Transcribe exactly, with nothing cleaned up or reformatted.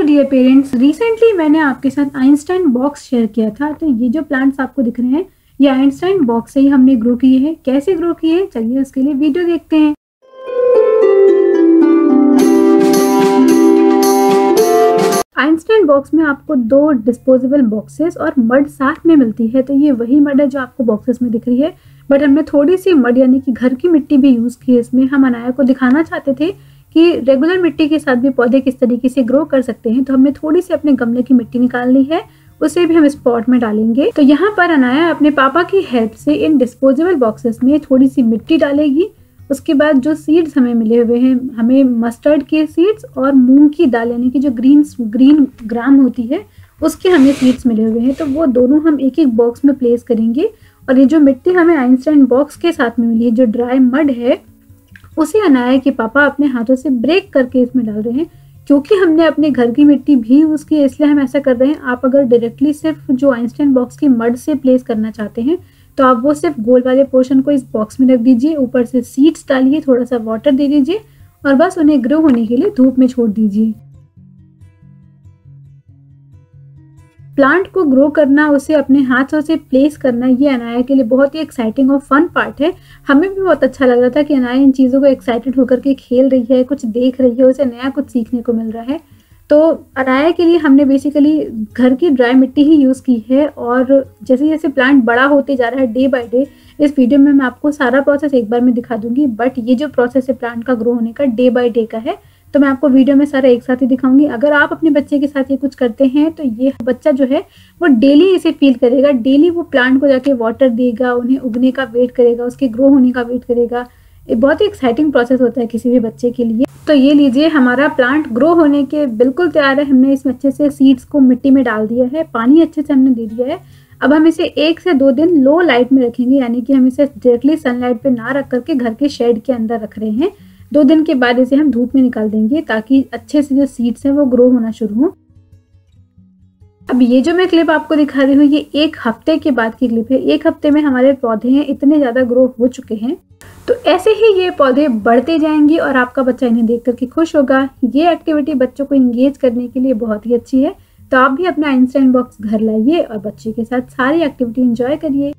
Hello dear parents, recently मैंने आपके साथ आइंस्टाइन बॉक्स शेयर किया था। तो ये जो प्लांट्स आपको दिख रहे हैं ये आइंस्टाइन बॉक्स से ही हमने ग्रो किए हैं। कैसे ग्रो किए हैं, चलिए उसके लिए वीडियो देखते हैं। आइंस्टाइन बॉक्स में आपको दो डिस्पोजेबल बॉक्सेस और मड साथ में मिलती है। तो ये वही मड है जो आपको बॉक्सेस में दिख रही है, बट हमने थोड़ी सी मड यानी कि घर की मिट्टी भी यूज की है इसमें। हम अनाया को दिखाना चाहते थे कि रेगुलर मिट्टी के साथ भी पौधे किस तरीके से ग्रो कर सकते हैं। तो हमने थोड़ी सी अपने गमले की मिट्टी निकाल ली है, उसे भी हम इस पॉट में डालेंगे। तो यहाँ पर अनाया अपने पापा की हेल्प से इन डिस्पोजेबल बॉक्सेस में थोड़ी सी मिट्टी डालेगी। उसके बाद जो सीड्स हमें मिले हुए हैं, हमें मस्टर्ड के सीड्स और मूंग की दाल यानी कि जो ग्रीन ग्रीन ग्राम होती है उसके हमें सीड्स मिले हुए हैं। तो वो दोनों हम एक एक बॉक्स में प्लेस करेंगे। और ये जो मिट्टी हमें आइंस्टाइन बॉक्स के साथ में मिली है, जो ड्राई मड है, उसे अनाया के पापा अपने हाथों से ब्रेक करके इसमें डाल रहे हैं। क्योंकि हमने अपने घर की मिट्टी भी यूज की है इसलिए हम ऐसा कर रहे हैं। आप अगर डायरेक्टली सिर्फ जो आइंस्टाइन बॉक्स की मड से प्लेस करना चाहते हैं तो आप वो सिर्फ गोल वाले पोर्शन को इस बॉक्स में रख दीजिए, ऊपर से सीड्स डालिए, थोड़ा सा वाटर दे दीजिए और बस उन्हें ग्रो होने के लिए धूप में छोड़ दीजिए। प्लांट को ग्रो करना, उसे अपने हाथों से प्लेस करना, ये अनाया के लिए बहुत ही एक्साइटिंग और फन पार्ट है। हमें भी बहुत अच्छा लग रहा था कि अनाया इन चीज़ों को एक्साइटेड होकर के खेल रही है, कुछ देख रही है, उसे नया कुछ सीखने को मिल रहा है। तो अनाया के लिए हमने बेसिकली घर की ड्राई मिट्टी ही यूज़ की है। और जैसे जैसे प्लांट बड़ा होते जा रहा है डे बाय डे, इस वीडियो में मैं आपको सारा प्रोसेस एक बार में दिखा दूंगी, बट ये जो प्रोसेस है प्लांट का ग्रो होने का डे बाय डे का है, तो मैं आपको वीडियो में सारा एक साथ ही दिखाऊंगी। अगर आप अपने बच्चे के साथ ये कुछ करते हैं तो ये बच्चा जो है वो डेली इसे फील करेगा। डेली वो प्लांट को जाके वाटर देगा, उन्हें उगने का वेट करेगा, उसके ग्रो होने का वेट करेगा। ये बहुत ही एक्साइटिंग प्रोसेस होता है किसी भी बच्चे के लिए। तो ये लीजिए, हमारा प्लांट ग्रो होने के बिल्कुल तैयार है। हमने इसमें अच्छे से सीड्स को मिट्टी में डाल दिया है, पानी अच्छे से हमने दे दिया है। अब हम इसे एक से दो दिन लो लाइट में रखेंगे, यानी कि हम इसे डायरेक्टली सनलाइट पे ना रख करके घर के शेड के अंदर रख रहे हैं। दो दिन के बाद इसे हम धूप में निकाल देंगे ताकि अच्छे से जो सीड्स हैं वो ग्रो होना शुरू हो। अब ये जो मैं क्लिप आपको दिखा रही हूँ ये एक हफ्ते के बाद की क्लिप है। एक हफ्ते में हमारे पौधे हैं इतने ज़्यादा ग्रो हो चुके हैं। तो ऐसे ही ये पौधे बढ़ते जाएंगे और आपका बच्चा इन्हें देख करके खुश होगा। ये एक्टिविटी बच्चों को इंगेज करने के लिए बहुत ही अच्छी है। तो आप भी अपना आइंस्टाइन बॉक्स घर लाइए और बच्चे के साथ सारी एक्टिविटी एंजॉय करिए।